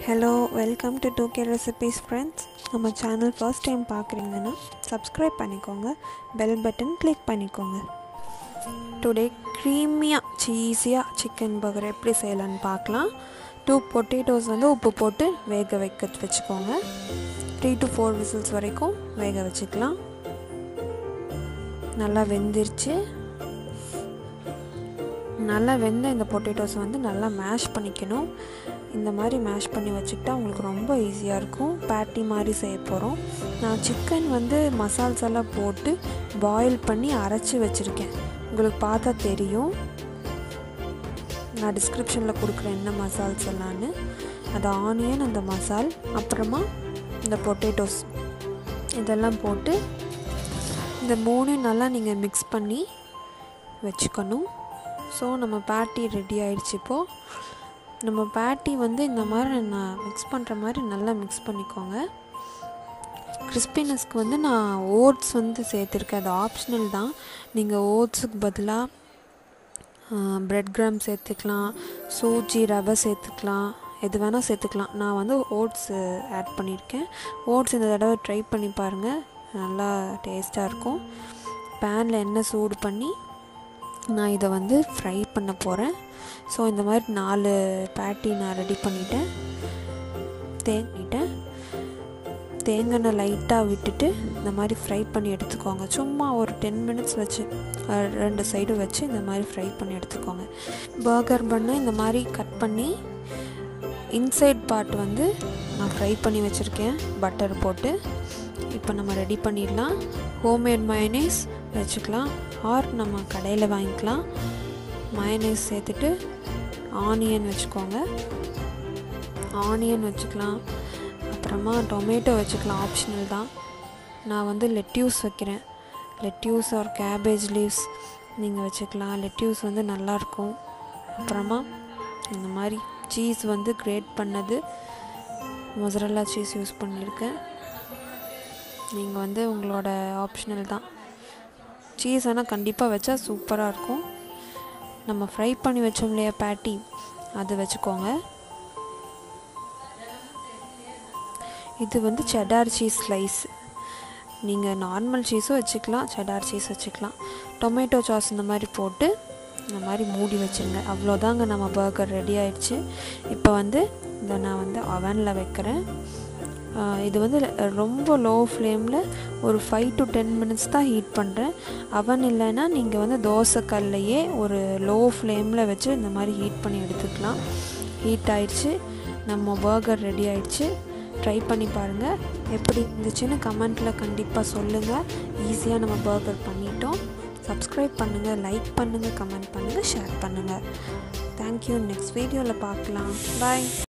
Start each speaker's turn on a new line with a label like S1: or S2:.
S1: Hello, welcome to 2K recipes friends. நம்ம channel first time பார்க்குறீங்கன்னா subscribe பண்ணிக்கோங்க, bell button click பண்ணிக்கோங்க. Today க்ரீமியாக சீஸியாக சிக்கன் பர்கர் எப்படி செய்யலான்னு பார்க்கலாம். 2 பொட்டேட்டோஸ் உப்பு போட்டு வேக வச்சுக்கோங்க. 3 to 4 விசில்ஸ் வரைக்கும் வேக வச்சுக்கலாம். நல்லா வெந்துருச்சு. நல்லா வெந்த இந்த பொட்டேட்டோஸ் நல்லா மேஷ் பண்ணிக்கணும். இந்த மாதிரி மேஷ் பண்ணி வச்சுக்கிட்டா உங்களுக்கு ரொம்ப ஈஸியாக இருக்கும். பேட்டி மாதிரி செய்ய போகிறோம். நான் சிக்கன் மசால்ஸ் எல்லாம் போட்டு பாயில் பண்ணி அரைச்சி வச்சுருக்கேன். உங்களுக்கு பார்த்தா தெரியும். நான் டிஸ்கிரிப்ஷனில் கொடுக்குறேன் என்ன மசால்ஸ் எல்லாம்னு. அது ஆனியன், அந்த மசால், அப்புறமா இந்த பொட்டேட்டோஸ் இதெல்லாம் போட்டு இந்த 3 நல்லா நீங்கள் மிக்ஸ் பண்ணி வச்சுக்கணும். ஸோ நம்ம பேட்டி ரெடி ஆகிடுச்சு. இப்போது நம்ம பேட்டி இந்த மாதிரி நான் மிக்ஸ் பண்ணுற மாதிரி நல்லா மிக்ஸ் பண்ணிக்கோங்க. கிறிஸ்பினஸ்க்கு நான் ஓட்ஸ் சேர்த்துருக்கேன். அது ஆப்ஷனல் தான். நீங்கள் ஓட்ஸுக்கு பதிலாக பிரெட் கிராம் சேர்த்துக்கலாம், சூஜி ரவை சேர்த்துக்கலாம், எது வேணால் சேர்த்துக்கலாம். நான் ஓட்ஸ் ஆட் பண்ணியிருக்கேன். ஓட்ஸ் இந்த தடவை ட்ரை பண்ணி பாருங்கள், நல்லா டேஸ்ட்டாக இருக்கும். பேனில் எண்ணெய் சூடு பண்ணி நான் இதை ஃப்ரை பண்ண போகிறேன். ஸோ இந்த மாதிரி 4 பேட்டி நான் ரெடி பண்ணிட்டேன். தேங்காய் லைட்டாக விட்டுட்டு இந்த மாதிரி ஃப்ரை பண்ணி எடுத்துக்கோங்க. சும்மா ஒரு 10 மினிட்ஸ் வச்சு 2 சைடும் வச்சு இந்த மாதிரி ஃப்ரை பண்ணி எடுத்துக்கோங்க. பர்கர் பண்ண இந்த மாதிரி கட் பண்ணி இன்சைட் பார்ட் நான் ஃப்ரை பண்ணி வச்சுருக்கேன் பட்டர் போட்டு. இப்போ நம்ம ரெடி பண்ணிடலாம். ஹோம்மேட் மயோனைஸ் வச்சுக்கலாம், ஆர் நம்ம கடையில் வாங்கிக்கலாம். மயோனைஸ் சேர்த்துட்டு ஆனியன் வச்சுக்கோங்க. ஆனியன் வச்சுக்கலாம், அப்புறமா டொமேட்டோ வச்சுக்கலாம், ஆப்ஷனல் தான். நான் லெட்யூஸ் வைக்கிறேன். லெட்யூஸ் ஆர் கேபேஜ் லீவ்ஸ் நீங்கள் வச்சுக்கலாம். லெட்யூஸ் நல்லாயிருக்கும். அப்புறமா இந்த மாதிரி சீஸ் கிரேட் பண்ணது மொசரல்லா சீஸ் யூஸ் பண்ணியிருக்கேன். நீங்கள் உங்களோட ஆப்ஷனல் தான். சீஸ் ஆனால் கண்டிப்பாக வச்சா சூப்பராக இருக்கும். நம்ம ஃப்ரை பண்ணி வச்சோம் இல்லையா பேட்டி, அது வச்சுக்கோங்க. இது செடார் சீஸ் ஸ்லைஸ். நீங்கள் நார்மல் சீஸும் வச்சுக்கலாம், செடார் சீஸ் வச்சுக்கலாம். டொமேட்டோ சாஸ் இந்த மாதிரி போட்டு இந்த மாதிரி மூடி வச்சுருங்க. அவ்வளோதாங்க, நம்ம பர்கர் ரெடி ஆயிடுச்சு. இப்போ இதை நான் அவனில் வைக்கிறேன். இது ரொம்ப லோ ஃப்ளேமில் ஒரு 5 to 10 மினிட்ஸ் தான் ஹீட் பண்ணுறேன். அவன் இல்லைன்னா நீங்கள் தோசைக்கல்லையே ஒரு லோ ஃப்ளேமில் வச்சு இந்த மாதிரி ஹீட் பண்ணி எடுத்துக்கலாம். ஹீட் ஆயிடுச்சு, நம்ம பர்கர் ரெடி ஆயிடுச்சு. ட்ரை பண்ணி பாருங்கள், எப்படி இருந்துச்சுன்னு கமெண்ட்டில் கண்டிப்பாக சொல்லுங்கள். ஈஸியாக நம்ம பர்கர் பண்ணிட்டோம். சப்ஸ்கிரைப் பண்ணுங்கள், லைக் பண்ணுங்கள், கமெண்ட் பண்ணுங்கள், ஷேர் பண்ணுங்கள். தேங்க்யூ. நெக்ஸ்ட் வீடியோவில் பார்க்கலாம். பாய்.